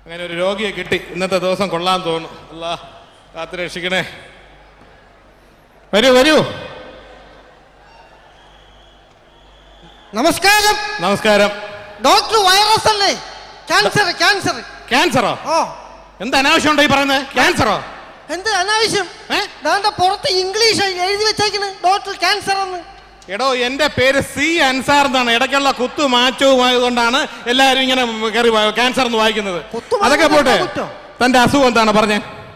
അങ്ങനെ ഒരു രോഗിയെ കിട്ടി. ഇന്നത്തെ ദിവസം കൊള്ളാൻ തോന്നുന്നു. അല്ലാ കാത്തു രക്ഷിക്കണേ. വരൂ വരൂ. നമസ്കാരം. നമസ്കാരം. ഡോക്ടർ വൈറസ് അല്ലേ? ക്യാൻസർ. ക്യാൻസർ. ക്യാൻസറോ? ഓ, എന്താ അനാവശ്യം ഉണ്ടോ ഈ പറയുന്നത്? ക്യാൻസറോ? എന്ത് അനാവശ്യം? പുറത്ത് ഇംഗ്ലീഷ് എഴുതി വെച്ചേക്കണ് ഡോക്ടർ ക്യാൻസർ എന്ന്. എടോ, എന്റെ പേര് സി അൻസാർ എന്നാണ്. ഇടയ്ക്കുള്ള കുത്തു മാറ്റവും ആയതുകൊണ്ടാണ് എല്ലാവരും ഇങ്ങനെ കയറി ക്യാൻസർ എന്ന് വായിക്കുന്നത്. അതൊക്കെ പോട്ടെ, തന്റെ അസുഖം എന്താണ് പറഞ്ഞേ?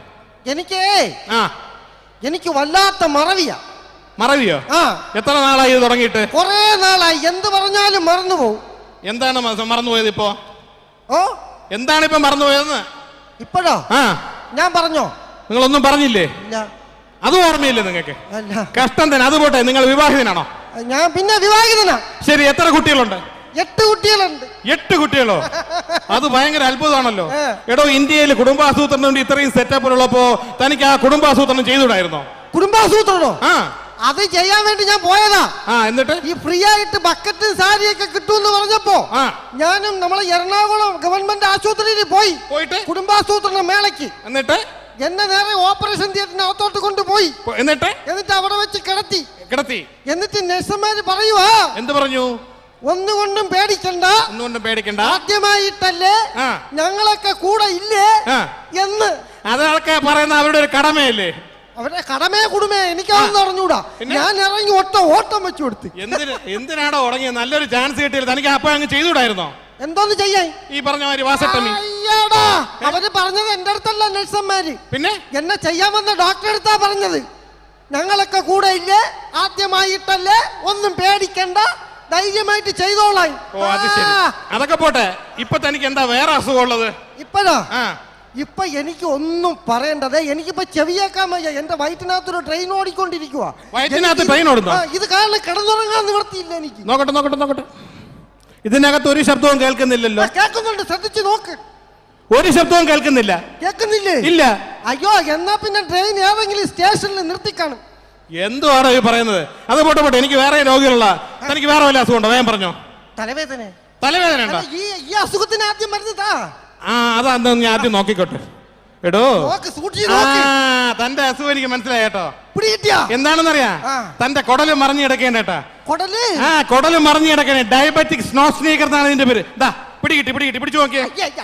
എനിക്ക് വല്ലാത്ത മറവിയാ. മറവിയോ? എത്ര നാളായി ഇത് തുടങ്ങിയിട്ട്? കൊറേ നാളായി. എന്ത് പറഞ്ഞാലും മറന്നുപോകും. എന്താണ് മറന്നുപോയത് ഇപ്പോ? ഓ, എന്താണ് ഇപ്പൊ മറന്നുപോയതെന്ന്? ഇപ്പോഴോ? ഞാൻ പറഞ്ഞോ? നിങ്ങളൊന്നും പറഞ്ഞില്ലേ? അതും ഓർമ്മയില്ലേ നിങ്ങൾക്ക്? കഷ്ടം തന്നെ. അത് പോട്ടെ, നിങ്ങൾ വിവാഹിതനാണോ? ഞാൻ പിന്നെ വിവാഹിതനാ. ശരി, എത്ര കുട്ടികളുണ്ട്? 8 കുട്ടികളുണ്ട്. 8 കുട്ടികളോ? അത് ഭയങ്കര അത്ഭുതമാണല്ലോ. എടോ, ഇന്ത്യയിൽ കുടുംബാസൂത്രണം കൊണ്ട് ഇത്രയും സെറ്റപ്പ് ഉള്ളപ്പോ തനിക്ക് ആ കുടുംബാസൂത്രണം ചെയ്തുകൂടായിരുന്നോ? കുടുംബാസൂത്രണോ? അത് ചെയ്യാൻ വേണ്ടി ഞാൻ പോയതാ. എന്നിട്ട് ഈ ഫ്രീ ആയിട്ട് ബക്കറ്റും സാരിയൊക്കെ കിട്ടുമെന്ന് പറഞ്ഞപ്പോ ഞാനും നമ്മളെ എറണാകുളം ഗവൺമെന്റ് ആശുപത്രിയിൽ പോയിട്ട് കുടുംബാസൂത്രണ മേളയ്ക്ക്. എന്നിട്ട് എന്നെ നേരെ ഓപ്പറേഷൻ തിയേറ്ററിനകത്തോട്ട് കൊണ്ടുപോയി. എന്നിട്ട് അവിടെ വെച്ച് കിടത്തി. എന്നിട്ട് നഴ്സുമാര് പറയുവാ. എന്ത് പറഞ്ഞു? ഒന്നുകൊണ്ടും പേടിക്കണ്ട, ആദ്യമായിട്ടല്ലേ, ഞങ്ങളൊക്കെ കൂടെ ഇല്ലേ എന്ന്. അതൊക്കെ പറയുന്ന അവരുടെ ഒരു കടമയല്ലേ? അവരുടെ കടമയെ കുടുമേ എനിക്കാണെന്ന് അറിഞ്ഞൂടാ. ഞാൻ ഇറങ്ങി ഓട്ടം വെച്ചു കൊടുത്ത്. എന്തിനാണോ ഉടങ്ങിയത്? നല്ലൊരു ചാൻസ് കിട്ടിയത് തനിക്ക് അപ്പൊ അങ്ങ് ചെയ്തുകൂടായിരുന്നോ? എന്തോന്ന് ചെയ്യാൻ? ഈ പറഞ്ഞ മാതിരി വാസട്ടമി. അവര് പറഞ്ഞത് എന്റെ അടുത്തല്ല നഴ്സന്മാര്, പിന്നെ എന്നെ ചെയ്യാമെന്ന ഡോക്ടറെ അടുത്താ പറഞ്ഞത്. ഞങ്ങളൊക്കെ കൂടെ ഇല്ലേ, ആദ്യമായിട്ടല്ലേ, ഒന്നും പേടിക്കണ്ട, ധൈര്യമായിട്ട് ചെയ്തോളാം. അതൊക്കെ പോട്ടെ, ഇപ്പൊ തനിക്ക് എന്താ വേറെ അസുഖം ഉള്ളത്? ഇപ്പഴോ? ഇപ്പൊ എനിക്ക് ഒന്നും പറയേണ്ടത്. എനിക്കിപ്പോ ചെവിയേക്കാൻ വയ്യ. എന്റെ വയറ്റിനകത്തൊരു ട്രെയിൻ ഓടിക്കൊണ്ടിരിക്കുവാ. ഇത് കാരണം കിടന്നുറങ്ങാൻ നിവർത്തിയില്ല എനിക്ക്. നോക്കട്ടെ. ഇതിനകത്ത് ഒരു ശബ്ദവും കേൾക്കുന്നില്ലല്ലോ. കേൾക്കുന്നുണ്ട്, ശ്രദ്ധിച്ചു നോക്ക്. ഒരു ശബ്ദവും കേൾക്കുന്നില്ലേ? ഇല്ല. അയ്യോ, എന്നാ പിന്നെ ട്രെയിൻ ഏതെങ്കിലും സ്റ്റേഷനിൽ നിർത്തിക്കാണും. എന്തുവാണോ ഈ പറയുന്നത്? അത് പോട്ടെ, എനിക്ക് വേറെ രോഗികളുള്ള. തനിക്ക് വേറെ വല്ല അസുഖം ഉണ്ടോ? വേഗം പറഞ്ഞോ. തലവേദന ഉണ്ടോ? ഈ അസുഖത്തിന് ആദ്യം മരുന്ന്. അതാ ഞാൻ ആദ്യം നോക്കിക്കോട്ടെ. എടോ, തന്റെ അസുഖം എനിക്ക് മനസ്സിലായി കേട്ടോ. എന്താണെന്നറിയാ? തന്റെ കുടല് മറിഞ്ഞു കിടക്കേണ്ടേട്ടാ. കുടല് മറിഞ്ഞു കിടക്കണേ. ഡയബറ്റിക് സ്നോ സ്നീക്കർ എന്നാണ് ഇതിന്റെ പേര്. പിടിച്ചു നോക്കിയേ.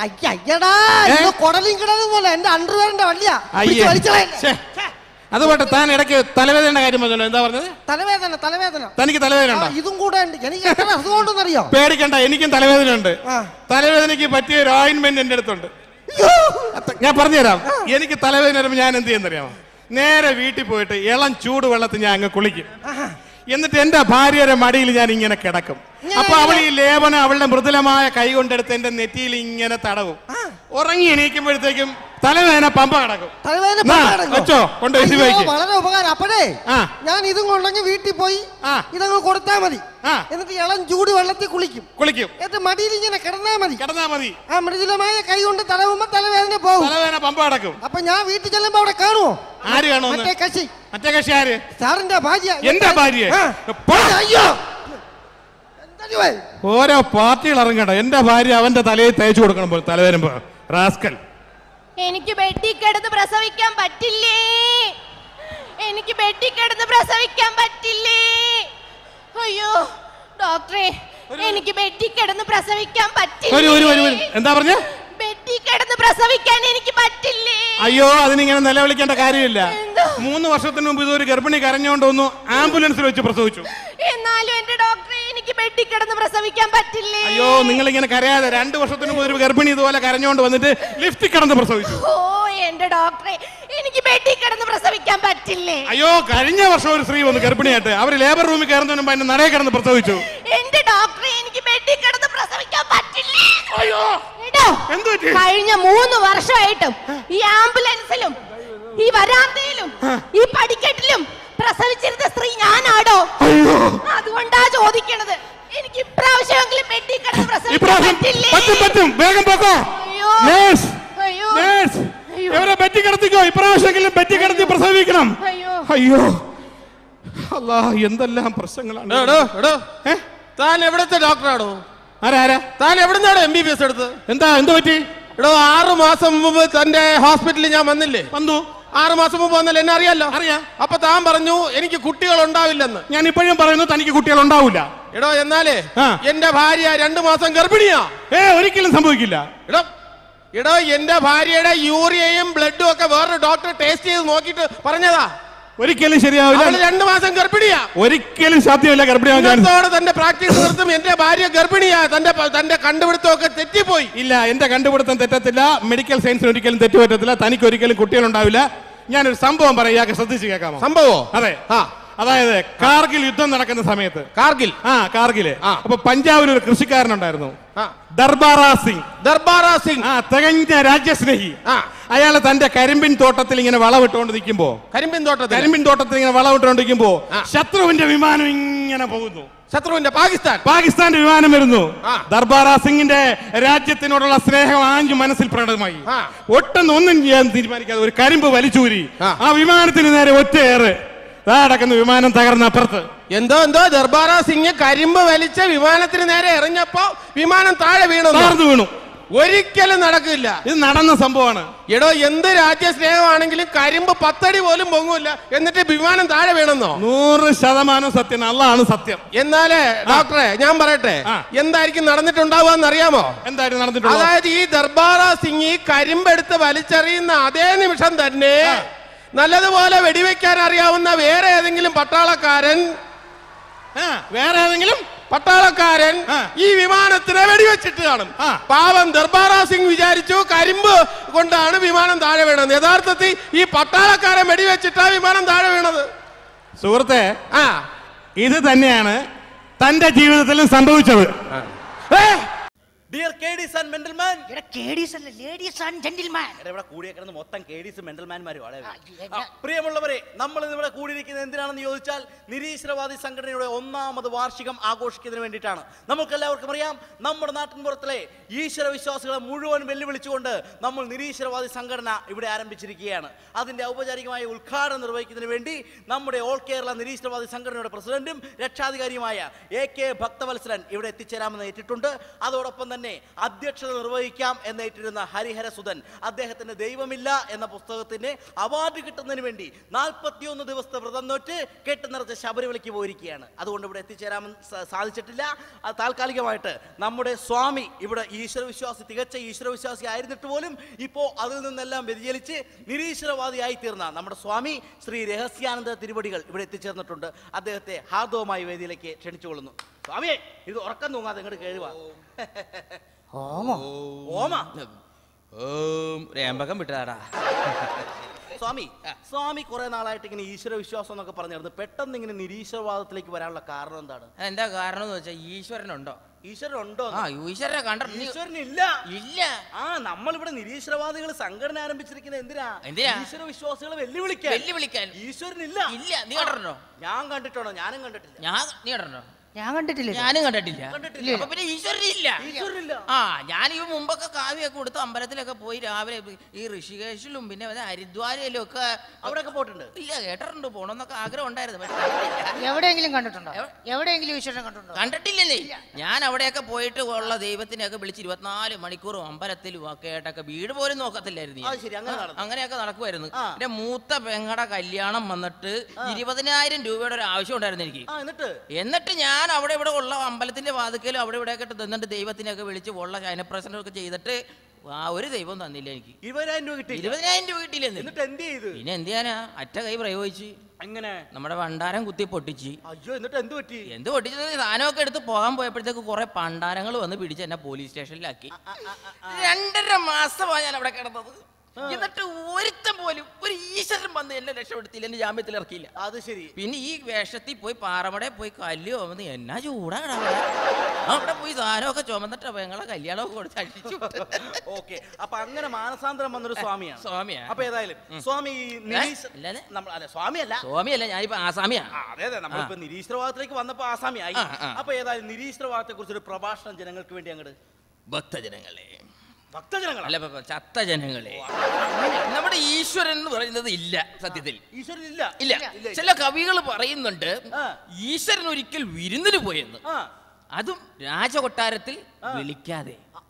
അതുപോലെ താൻ ഇടയ്ക്ക് തലവേദനയുടെ കാര്യം പറഞ്ഞല്ലോ. എന്താ പറഞ്ഞത്? തലവേദന. തനിക്ക് തലവേദന ഉണ്ടോ? ഇതും കൂടെ ഉണ്ട്. എനിക്ക് എത്ര അസുഖം ഉണ്ടെന്ന് അറിയോ? പേടിക്കണ്ട, എനിക്കും തലവേദന ഉണ്ട്. തലവേദനയ്ക്ക് പറ്റിയ ഒരു ഓയിന്റ്മെന്റ് എന്റെ അടുത്തുണ്ട്. ഞാൻ പറഞ്ഞുതരാം. എനിക്ക് തലവേദന വരുമ്പോൾ ഞാൻ എന്ത് ചെയ്യുന്നറിയാമോ? നേരെ വീട്ടിൽ പോയിട്ട് ഇളം ചൂടുവെള്ളത്തിൽ ഞാൻ അങ്ങ് കുളിക്കും. എന്നിട്ട് എന്റെ ഭാര്യയുടെ മടിയിൽ ഞാൻ ഇങ്ങനെ കിടക്കും. അപ്പൊ അവൾ ഈ ലേപനം അവളുടെ മൃദുലമായ കൈ കൊണ്ടെടുത്ത് എന്റെ നെറ്റിയിൽ ഇങ്ങനെ തടവും. ഉറങ്ങി എണീക്കുമ്പോഴത്തേക്കും തലവേദന പമ്പ കിടക്കും. വളരെ ഉപകാരം. അപ്പോഴേ ഞാൻ ഇതും കൊണ്ടെങ്കിൽ വീട്ടിൽ പോയി ഇതങ്ങ് കൊടുത്താൽ മതി. എന്നിട്ട് ഇളം ചൂട് വെള്ളത്തിൽ കുളിക്കും. എന്നിട്ട് മടിയിൽ ഇങ്ങനെ കിടന്നാ മതി. ആ മൃദുലമായ കൈ കൊണ്ട് തടവുമ്പോ തലവേദന പോകും. പമ്പ കിടക്കും. അപ്പൊ ഞാൻ വീട്ടിൽ ചെല്ലുമ്പോ അവിടെ കാണുമോ? ആര് കാണുമോ? മറ്റേ കക്ഷി ആര്? സാറിന്റെ ഭാര്യ. എന്റെ ഭാര്യ? അയ്യോ, ഓരോ പാർട്ടികൾ ഇറങ്ങണ്ട. എന്റെ ഭാര്യ അവന്റെ തലയിൽ തേച്ചു കൊടുക്കണം പോലെ തലവേദന റാസ്കൽ. എനിക്ക് ബെഡിൽ കിടന്ന് പ്രസവിക്കാൻ പറ്റില്ലേ? അയ്യോ ഡോക്ടറെ, എനിക്ക് ബെഡിൽ കിടന്ന് പ്രസവിക്കാൻ പറ്റില്ല. എന്താ പറഞ്ഞ? ബെഡിൽ കിടന്ന് പ്രസവിക്കാൻ എനിക്ക് പറ്റില്ലേ? അയ്യോ, അതിനിങ്ങനെ നിലവിളിക്കേണ്ട കാര്യമില്ല. 3 വർഷത്തിന് മുമ്പ് ഇതൊരു ഗർഭിണി കരഞ്ഞോണ്ട് വന്നു, ആംബുലൻസിൽ വെച്ച് പ്രസവിച്ചു. എന്നാലും എന്റെ ഡോക്ടറെ, എനിക്ക് ബെഡിൽ കിടന്ന് പ്രസവിക്കാൻ പറ്റില്ലേ? അയ്യോ, നിങ്ങൾ ഇങ്ങനെ കരയാതെ. 2 വർഷത്തിന് മുമ്പ് ഒരു ഗർഭിണി ഇതുപോലെ കരഞ്ഞോണ്ട് വന്നിട്ട് ലിഫ്റ്റിൽ കിടന്ന് പ്രസവിച്ചു. ഓ എന്റെ ഡോക്ടറെ, എനിക്ക് ബെഡിൽ കിടന്ന് പ്രസവിക്കാൻ പറ്റില്ലേ? അയ്യോ, കഴിഞ്ഞ വർഷം ഒരു സ്ത്രീ വന്നു ഗർഭിണിയായിട്ട്. അവര് ലേബർ റൂമിൽ കയറുന്നതിന് മുമ്പ് നടയെ കിടന്ന് പ്രസവിച്ചു. എന്റെ ഡോക്ടറെ, എനിക്ക് ബെഡിൽ കിടന്ന് പ്രസവിക്കാൻ പറ്റില്ലേ? അയ്യോ, കഴിഞ്ഞ 3 വർഷമായിട്ടും ഈ ആംബുലൻസിലും ഈ വരാന്തയിലും ഈ പടിക്കെട്ടിലും പ്രസവിച്ചിരുന്ന സ്ത്രീ ഞാനാടോ? അതുകൊണ്ടാ ചോദിക്കണത്. എനിക്ക് ഇപ്രാവശ്യമെങ്കിലും ബെഡിൽ കിടന്ന് പ്രസവിക്കാൻ പറ്റില്ലേ? പറ്റും. വേഗം പോക്കോ. ഇവരെ ബെറ്റി കിടത്തിക്കോ. ഇപ്രാവശ്യമെങ്കിലും ബെറ്റി കിടത്തി പ്രസവിക്കണം. അയ്യോ അല്ലാ, എന്തെല്ലാം പ്രശ്നങ്ങളാണ്. താൻ എവിടത്തെ ഡോക്ടറാണോ? ആരാ? താൻ എവിടുന്നാണ് MBBS എടുത്തത്? എന്ത് പറ്റി? എടോ 6 മാസം മുമ്പ് തന്റെ ഹോസ്പിറ്റലിൽ ഞാൻ വന്നില്ലേ? വന്നു. 6 മാസം മുമ്പ് വന്നല്ലേ? എന്നെ അറിയാലോ. അറിയാം. അപ്പൊ താൻ പറഞ്ഞു എനിക്ക് കുട്ടികൾ ഉണ്ടാവില്ലെന്ന്. ഞാൻ ഇപ്പോഴും പറയുന്നു തനിക്ക് കുട്ടികൾ ഉണ്ടാവില്ല. എടോ എന്നാലേ എന്റെ ഭാര്യ 2 മാസം ഗർഭിണിയാ. ഒരിക്കലും സംഭവിക്കില്ല. എടോ എന്റെ ഭാര്യയുടെ യൂറിയയും ബ്ലഡും ഒക്കെ വേറൊരു ഡോക്ടർ ടേസ്റ്റ് ചെയ്ത് നോക്കിയിട്ട് പറഞ്ഞതാ. ഒരിക്കലും ശരിയാവില്ല. 2 മാസം ഗർഭിണിയാ. ഒരിക്കലും സാധ്യമല്ല ഗർഭിണിയാവാൻ. തന്റെ പ്രാക്ടീസ് നിർത്തും. എന്റെ ഭാര്യ ഗർഭിണിയാ. തന്റെ കണ്ടുപിടുത്തമൊക്കെ തെറ്റിപ്പോയി. ഇല്ല, എന്റെ കണ്ടുപിടുത്തം തെറ്റത്തില്ല. മെഡിക്കൽ സയൻസിന് ഒരിക്കലും തെറ്റുപറ്റത്തില്ല. തനിക്ക് ഒരിക്കലും കുട്ടികളുണ്ടാവില്ല. ഞാനൊരു സംഭവം പറയാം, ശ്രദ്ധിച്ച് കേൾക്കാമോ? സംഭവം? അതെ. അതായത് കാർഗിൽ യുദ്ധം നടക്കുന്ന സമയത്ത്, കാർഗില് അപ്പൊ പഞ്ചാബിൽ ഒരു കൃഷിക്കാരനുണ്ടായിരുന്നു, ദർബാറാ സിംഗ്. തികഞ്ഞ രാജ്യസ്നേഹി. അയാള് തന്റെ കരിമ്പിൻ തോട്ടത്തിൽ ഇങ്ങനെ വളവിട്ടുകൊണ്ട് നിൽക്കുമ്പോ ശത്രുവിന്റെ വിമാനം ഇങ്ങനെ പോകുന്നു. പാകിസ്ഥാന്റെ വിമാനം വരുന്നു. ദർബാറാ സിംഗിന്റെ രാജ്യത്തിനോടുള്ള സ്നേഹം ആഞ്ഞു മനസ്സിൽ പ്രകടമായി. ഒന്നും ചെയ്യാൻ തീരുമാനിക്കാതെ ഒരു കരിമ്പ് വലിച്ചൂരി ആ വിമാനത്തിന് നേരെ ഒറ്റയേറ്. കിടക്കുന്ന വിമാനം തകർന്ന അപ്പുറത്ത്. എന്തോ ദർബാറാ സിംഗ് കരിമ്പ് വലിച്ച വിമാനത്തിന് നേരെ എറിഞ്ഞപ്പോ വിമാനം താഴെ വീണു. ഒരിക്കലും നടക്കില്ല. ഇത് നടന്ന സംഭവമാണ്. എടോ എന്ത് രാജ്യസ്നേഹമാണെങ്കിലും കരിമ്പ് 10 അടി പോലും പൊങ്ങൂല. എന്നിട്ട് വിമാനം താഴെ വീണെന്നോ? 100% സത്യം. അള്ളാണ് സത്യം. എന്നാലേ ഡോക്ടറെ ഞാൻ പറയട്ടെ, എന്തായിരിക്കും നടന്നിട്ടുണ്ടാവുക അറിയാമോ? എന്തായാലും നടന്നിട്ടുണ്ട്. അതായത് ഈ ദർബാറാ സിംഗ് ഈ കരിമ്പെടുത്ത് വലിച്ചെറിയുന്ന അതേ നിമിഷം തന്നെ നല്ലതുപോലെ വെടിവെക്കാൻ അറിയാവുന്ന വേറെ ഏതെങ്കിലും പട്ടാളക്കാരൻ ഈ വിമാനത്തിനെ വെടിവെച്ചിട്ട് കാണും. പാവം ദർബാറാ സിംഗ് വിചാരിച്ചു കരിമ്പ് കൊണ്ടാണ് വിമാനം താഴെ വീണത്. യഥാർത്ഥത്തിൽ ഈ പട്ടാളക്കാരൻ വെടിവെച്ചിട്ടാ വിമാനം താഴെ വീണത്. സുഹൃത്തെ, ഇത് തന്നെയാണ് തന്റെ ജീവിതത്തിലും സംഭവിച്ചത്. Dear KDs and gentlemen. KDs and ladies and gentlemen. ഇവിടെ കൂടിയേക്കുന്നത് മൊത്തം KDs മെന്റൽമാൻമാരും ആണ്. പ്രിയമുള്ളവരെ, നമ്മൾ ഇവിടെ കൂടിയിരിക്കുന്നത് എന്തിനാണെന്ന് ചോദിച്ചാൽ നിരീശ്വരവാദി സംഘടനയുടെ 1ാമത് വാർഷികം ആഘോഷിക്കുന്നതിന് വേണ്ടിയിട്ടാണ്. നമുക്കെല്ലാവർക്കും അറിയാം, നമ്മുടെ നാട്ടിൻപുറത്തിലെ ഈശ്വര വിശ്വാസികളെ മുഴുവൻ വെല്ലുവിളിച്ചുകൊണ്ട് നമ്മൾ നിരീശ്വരവാദി സംഘടന ഇവിടെ ആരംഭിച്ചിരിക്കുകയാണ്. അതിന്റെ ഔപചാരികമായ ഉദ്ഘാടനം നിർവഹിക്കുന്നതിന് വേണ്ടി നമ്മുടെ ഓൾ കേരള നിരീശ്വരവാദി സംഘടനയുടെ പ്രസിഡന്റും രക്ഷാധികാരിയുമായ AK ഭക്തവത്സരൻ ഇവിടെ എത്തിച്ചേരാമെന്ന് ഏറ്റിട്ടുണ്ട്. അതോടൊപ്പം തന്നെ അധ്യക്ഷത നിർവഹിക്കാം എന്നേറ്റിരുന്ന ഹരിഹര സുധൻ അദ്ദേഹത്തിന്റെ ദൈവമില്ല എന്ന പുസ്തകത്തിന്റെ അവാർഡ് കിട്ടുന്നതിന് വേണ്ടി 41 ദിവസത്തെ വ്രതം നോറ്റ് കെട്ടുനിറച്ച് ശബരിമലയ്ക്ക് പോയിരിക്കുകയാണ്. അതുകൊണ്ട് ഇവിടെ എത്തിച്ചേരാമെന്ന് സാധിച്ചിട്ടില്ല. താൽക്കാലികമായിട്ട് നമ്മുടെ സ്വാമി ഇവിടെ തികച്ച ഈശ്വരവിശ്വാസി ആയിരുന്നിട്ട് പോലും ഇപ്പോൾ അതിൽ നിന്നെല്ലാം വ്യതിചലിച്ച് നിരീശ്വരവാദിയായി തീർന്ന നമ്മുടെ സ്വാമി ശ്രീ രഹസ്യാനന്ദ തിരുവടികൾ ഇവിടെ എത്തിച്ചേർന്നിട്ടുണ്ട്. അദ്ദേഹത്തെ ഹാർദവമായി വേദിയിലേക്ക് ക്ഷണിച്ചുകൊള്ളുന്നു. സ്വാമിയെ, ഇത് ഉറക്കം തൂങ്ങാതെ ഇങ്ങോട്ട് കേഴുവാ. രേമ്പകം വിട്ടതാടാ. സ്വാമി കുറെ നാളായിട്ട് ഇങ്ങനെ ഈശ്വര വിശ്വാസം എന്നൊക്കെ പറഞ്ഞിരുന്നു. പെട്ടെന്ന് ഇങ്ങനെ നിരീശ്വരവാദത്തിലേക്ക് വരാനുള്ള കാരണം എന്താണ്? എന്താ കാരണം എന്ന് വെച്ചാൽ ഈശ്വരനുണ്ടോ? ഈശ്വരനുണ്ടോ? ഈശ്വരനെ കണ്ടോ? ഈശ്വരനില്ല. നമ്മളിവിടെ നിരീശ്വരവാദികൾ സംഘടന ആരംഭിച്ചിരിക്കുന്നത് എന്തിനാ? ഈശ്വര വിശ്വാസികളെ വെല്ലുവിളിക്കാൻ. ഈശ്വരനില്ല. നീ കണ്ടിട്ടുണ്ടോ? ഞാൻ കണ്ടിട്ടുണ്ടോ? ഞാനും കണ്ടിട്ടില്ല. നീ കണ്ടിട്ടുണ്ടോ? ഞാൻ കണ്ടിട്ടില്ല. ഞാനും കണ്ടിട്ടില്ല. അപ്പൊ പിന്നെ ഈശ്വരനില്ല. ഞാൻ ഈ മുമ്പൊക്കെ കാവ്യൊക്കെ കൊടുത്ത് അമ്പലത്തിലൊക്കെ പോയി രാവിലെ ഈ ഋഷികേശിലും പിന്നെ ഹരിദ്വാരയിലും ഒക്കെ അവിടെയൊക്കെ പോയിട്ടുണ്ട്. ഇല്ല, കേട്ടിട്ടുണ്ട്, പോണമെന്നൊക്കെ ആഗ്രഹം ഉണ്ടായിരുന്നു. എവിടെയെങ്കിലും കണ്ടിട്ടുണ്ടോ? എവിടെയെങ്കിലും ഈശ്വരനെ കണ്ടിട്ടുണ്ടോ? കണ്ടിട്ടില്ലേ? ഞാൻ അവിടെയൊക്കെ പോയിട്ട് ഉള്ള ദൈവത്തിനെയൊക്കെ വിളിച്ച് 24 മണിക്കൂറും അമ്പലത്തിലും ഒക്കെ ആയിട്ടൊക്കെ വീട് പോലും നോക്കത്തില്ലായിരുന്നു. അങ്ങനെയൊക്കെ നടക്കുമായിരുന്നു. എന്റെ മൂത്ത പെങ്ങടെ കല്യാണം വന്നിട്ട് 20,000 രൂപയുടെ ഒരു ആവശ്യം ഉണ്ടായിരുന്നു എനിക്ക്. എന്നിട്ട് ഞാൻ അവിടെ ഇവിടെ ഉള്ള അമ്പലത്തിന്റെ വാതിക്കലും അവിടെ ഇവിടെ ഒക്കെ നിന്നിട്ട് ദൈവത്തിനൊക്കെ വിളിച്ച് ഉള്ള ശയനപ്രസനമൊക്കെ ചെയ്തിട്ട് ഒരു ദൈവം തന്നില്ല എനിക്ക്. 20,000 രൂപ കിട്ടി. 20,000 രൂപ കിട്ടിയില്ല. എന്നിട്ട് എന്ത് ചെയ്തു? പിന്നെ എന്ത് ചെയ്യാനാ, അറ്റ കൈ പ്രയോഗിച്ച് അങ്ങനെ നമ്മുടെ ഭണ്ഡാരം കുത്തി പൊട്ടിച്ച്. അയ്യോ, എന്നിട്ട് എന്ത് പറ്റി? എന്ത് പൊട്ടിച്ചത്? സാധനമൊക്കെ എടുത്ത് പോകാൻ പോയപ്പോഴത്തേക്ക് കുറെ പണ്ടാരങ്ങൾ വന്ന് പിടിച്ച് എന്നെ പോലീസ് സ്റ്റേഷനിലാക്കി. 2.5 മാസമാണ് ഞാൻ അവിടെ കിടന്നത്. എന്നിട്ട് ഒരുത്തം പോലും ഒരു ഈശ്വരൻ വന്ന് എന്നെ രക്ഷപ്പെടുത്തിയില്ല, എന്നെ ജാമ്യത്തിൽ ഇറക്കിയില്ല. അത് ശരി. പിന്നെ ഈ വേഷത്തിൽ പോയി പാറമട പോയി കല്ല് ചുമന്ന് എന്നാ ചൂടാണ് അവിടെ പോയി സാധനമൊക്കെ ചുമന്നിട്ട് ഞങ്ങളെ കല്യാണമൊക്കെ കൊടുത്ത് അടിച്ചു. ഓക്കെ, അപ്പൊ അങ്ങനെ മാനസാന്തരം വന്നൊരു സ്വാമിയാണ്. അപ്പൊ ഏതായാലും സ്വാമി സ്വാമിയല്ല, ഞാനിപ്പോ ആസാമിയാ. അതെ, നമ്മളിപ്പോ നിരീശ്വരവാദത്തിലേക്ക് വന്നപ്പോ ആസാമിയായി. അപ്പൊ ഏതായാലും നിരീശ്വരവാദത്തെ കുറിച്ച് ഒരു പ്രഭാഷണം ജനങ്ങൾക്ക് വേണ്ടി അങ്ങോട്ട്. ഭക്തജനങ്ങളെ, അല്ല ചത്ത ജനങ്ങളെ, നമ്മുടെ ഈശ്വരൻ എന്ന് പറയുന്നത് ഇല്ല. സത്യത്തിൽ ഈശ്വരൻ ഇല്ല. ചില കവികൾ പറയുന്നുണ്ട് ഈശ്വരൻ ഒരിക്കൽ വിരുന്നിന് പോയെന്ന്, അതും രാജകൊട്ടാരത്തിൽ വിളിക്കാതെ.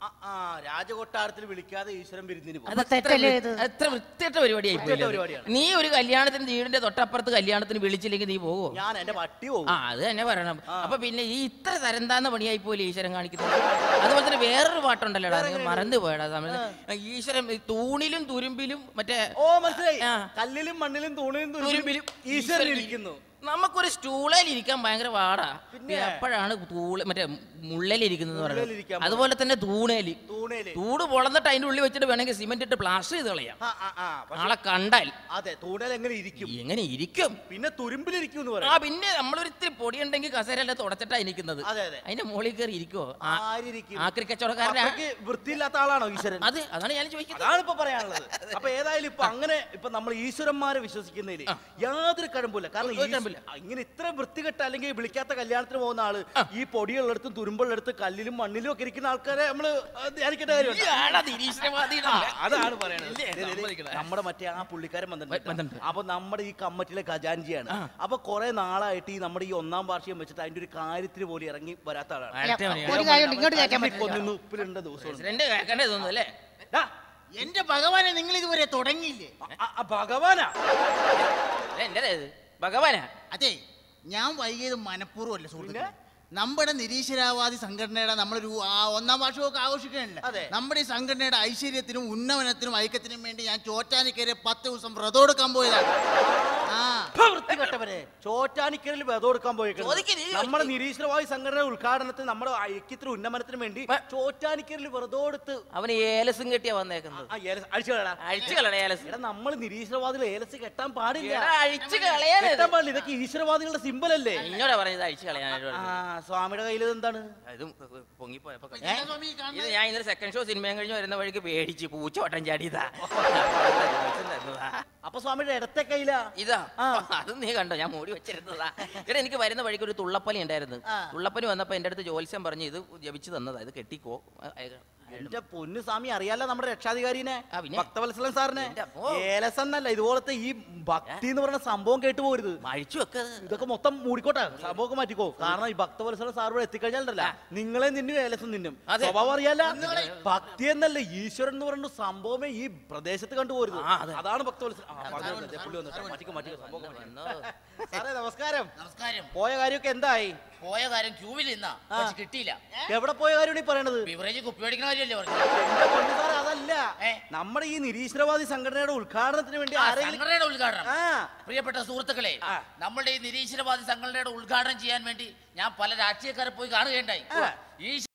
രാജകൊട്ടാരത്തിൽ വിളിക്കാതെ ഈശ്വരൻ വിരുന്നിന് പോകും. എത്ര വൃത്തിയായിട്ട പരിപാടിയായി. നീ ഒരു കല്യാണത്തിന് വീടിന്റെ തൊട്ടപ്പുറത്ത് കല്യാണത്തിന് വിളിച്ചില്ലെങ്കിൽ നീ പോവോ? ഞാൻ എന്റെ പട്ടി പോകും. അത് തന്നെ പറയണം. അപ്പൊ പിന്നെ ഈ ഇത്ര തരംതാന്ന പണിയായി പോലെ ഈശ്വരൻ കാണിക്കുന്നത്. അതുപോലെ തന്നെ വേറൊരു പാട്ടുണ്ടല്ലോ, മറന്നു പോയടാ തമിഴ്. ഈശ്വരൻ തൂണിലും തുരുമ്പിലും മറ്റേ മനസ്സിലായി, കല്ലിലും മണ്ണിലും തൂണിലും തുരുമ്പിലും ഈശ്വരൻ ഇരിക്കുന്നു. നമുക്കൊരു സ്റ്റൂളിൽ ഇരിക്കാൻ ഭയങ്കര പാടാ. എപ്പോഴാണ് മറ്റേ മുള്ളലിരിക്കുന്നത് പറയുന്നത്. അതുപോലെ തന്നെ തൂണേല് തൂട് പൊളന്നിട്ട് അതിന്റെ ഉള്ളിൽ വെച്ചിട്ട് വേണമെങ്കിൽ സിമെന്റ് ഇട്ട് പ്ലാസ്റ്റർ ചെയ്ത് കളയാം. ആളെ കണ്ടാൽ അതെ തൂണേൽ എങ്ങനെ ഇരിക്കും പിന്നെ തുരുമ്പിലിരിക്കും. പിന്നെ നമ്മളൊരിത്തിരി പൊടിയുണ്ടെങ്കിൽ കസേരല്ല തുടച്ചിട്ടാ ഇരിക്കുന്നത്. അതിന്റെ മുകളിൽ കയറി ഇരിക്കുവോ? ആക്രി കച്ചവടക്കാരനെ വൃത്തിയില്ലാത്ത ആളാണോ ഈശ്വരൻ? അതാണ് ഞാൻ ചോദിക്കുന്നത്. അതാണ് ഇപ്പൊ പറയാനുള്ളത്. അപ്പൊ ഏതായാലും ഇപ്പൊ അങ്ങനെ ഇപ്പൊ നമ്മൾ ഈശ്വരന്മാരെ വിശ്വസിക്കുന്നതിൽ യാതൊരു കഴമ്പില്ല. കാരണം ഇങ്ങനെ ഇത്ര വൃത്തികെട്ട അല്ലെങ്കിൽ വിളിക്കാത്ത കല്യാണത്തിന് പോകുന്ന ആള് ഈ പൊടിയുള്ളടത്തും തുരുമ്പുള്ളടത്ത് കല്ലിലും മണ്ണിലും ഒക്കെ ഇരിക്കുന്ന ആൾക്കാരെ നമ്മള് ധ്യാനിക്കേണ്ട കാര്യമില്ല. അതാണ് പറയുന്നത്. നമ്മുടെ മറ്റേ ആ പുള്ളിക്കാരൻ വന്നിട്ടുണ്ട്. അപ്പൊ നമ്മുടെ ഈ കമ്മിറ്റിയിലെ ഖജാൻജിയാണ്. അപ്പൊ കുറെ നാളായിട്ട് ഈ നമ്മുടെ ഈ 1-ാം വാർഷികം വെച്ചിട്ട് അതിന്റെ ഒരു കാര്യത്തിന് പോലും ഇറങ്ങി വരാത്ത ആളാണ്. ഉപ്പിലുണ്ട ദിവസം എന്റെ ഭഗവാനെ നിങ്ങൾ ഇതുവരെ തുടങ്ങിയില്ലേ? ഭഗവാനാ ഭഗവാനാ? അതെ, ഞാൻ വൈകിയത് മനഃപൂർവ്വമല്ല സുഹൃത്തുക്കളെ. നമ്മുടെ നിരീശ്വരവാദി സംഘടനയുടെ നമ്മളൊരു 1-ാം വാർഷികമൊക്കെ ആഘോഷിക്കണല്ലോ. നമ്മുടെ ഈ സംഘടനയുടെ ഐശ്വര്യത്തിനും ഉന്നമനത്തിനും ഐക്യത്തിനും വേണ്ടി ഞാൻ ചോറ്റാനിക്കരെ 10 ദിവസം വ്രതം എടുക്കാൻ പോയതാണ്. വൃത്തികെട്ടവരെ, ചോറ്റാനിക്കരയിൽ വ്രതം എടുക്കാൻ പോയേക്കുന്നത് നമ്മുടെ നിരീശ്വരവാദി സംഘടന ഉദ്ഘാടനത്തിന് നമ്മുടെ ഐക്യത്തിനും ഉന്നമനത്തിനും വേണ്ടി ചോറ്റാനിക്കരയിൽ വ്രതം എടുത്ത് അവന് ഏലസും കെട്ടിയാ വന്നേക്കുന്നത്. നമ്മൾ നിരീശ്വരവാദികൾ ഏലസ് കെട്ടാൻ പാടില്ല. ഇതൊക്കെ ഈശ്വരവാദികളുടെ സിമ്പൽ അല്ലേ? എന്നോടാ പറഞ്ഞത് അഴിച്ചു കളയാൻ. സ്വാമിയുടെ കയ്യിൽ എന്താണ്? ഞാൻ ഇന്നലെ സെക്കൻഡ് ഷോ സിനിമയും കഴിഞ്ഞ് വരുന്ന വഴിക്ക് പേടിച്ച് പൂച്ച വട്ടം ചാടിയതാ. അപ്പൊ സ്വാമിയുടെ ഇടത്തെ കയ്യിലാ ഇതാ. അത് നീ കണ്ടോ? ഞാൻ മൂടി വെച്ചിരുന്നതാ. ഇവിടെ എനിക്ക് വരുന്ന വഴിക്ക് ഒരു തുള്ളപ്പലി ഉണ്ടായിരുന്നു. തുള്ളപ്പലി വന്നപ്പോ എന്റെ അടുത്ത് ജ്യോത്സ്യം പറഞ്ഞു ഇത് ജപിച്ചു തന്നതാ, ഇത് കെട്ടിക്കോ. എന്റെ പൊന്നു സ്വാമി അറിയാലോ നമ്മുടെ രക്ഷാധികാരിനെ, ഭക്തവത്സലൻ സാറിനെ. ഏലസന്നല്ല, ഇതുപോലത്തെ ഈ ഭക്തി എന്ന് പറയുന്ന സംഭവം കേട്ടു പോരുത്. അഴിച്ചു വെക്ക. ഇതൊക്കെ മൊത്തം മൂടിക്കോട്ടെ, സംഭവമൊക്കെ മാറ്റിക്കോ. കാരണം ഈ ഭക്തവത്സലൻ സാർ ഇവിടെ എത്തിക്കഴിഞ്ഞാലല്ല നിങ്ങളെ നിന്നും ഏലസം നിന്നും സ്വഭാവം അറിയാല. ഭക്തി എന്നല്ല ഈശ്വരൻ എന്ന് പറയുന്ന സംഭവമേ ഈ പ്രദേശത്ത് കണ്ടുപോരുത്. അതാണ് ഭക്തവത്സലൻ. നമസ്കാരം. നമസ്കാരം. പോയ കാര്യമൊക്കെ എന്തായി? പോയ കാര്യം ക്യൂവിൽ നിന്നാ കിട്ടിയില്ല. എവിടെ പോയ കാര്യമാണ് ഈ പറയണത്? ബിവറേജ് കുപ്പി മേടിക്കണ കാര്യമല്ലേ പറഞ്ഞു. അതല്ല, നമ്മുടെ ഈ നിരീശ്വരവാദി സംഘടനയുടെ ഉദ്ഘാടനത്തിന് വേണ്ടി സംഘടനയുടെ ഉദ്ഘാടനം. പ്രിയപ്പെട്ട സുഹൃത്തുക്കളെ, നമ്മുടെ ഈ നിരീശ്വരവാദി സംഘടനയുടെ ഉദ്ഘാടനം ചെയ്യാൻ വേണ്ടി ഞാൻ പല രാഷ്ട്രീയക്കാരെ പോയി കാണുകയുണ്ടായി. ഈ